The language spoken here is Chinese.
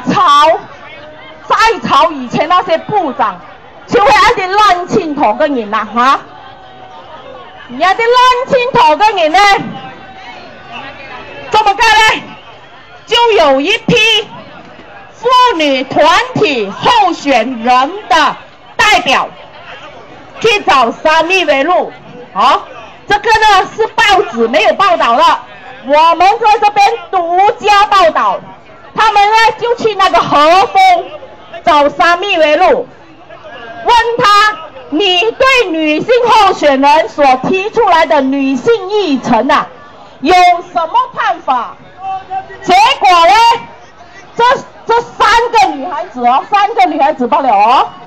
炒以前那些部長，就會一啲撚千頭嘅人啦嚇，而家啲撚千頭嘅人呢，怎麼幹呢？就有一批婦女團體候選人的代表去找三立為路，好，這個呢是報紙沒有報道的，我們在這邊獨家報道。他們呢就去那個和風找三立為路，問他你對女性候選人所提出來的女性議程啊有什麼看法？結果呢，這三個女孩子哦，3個女孩子罷了哦。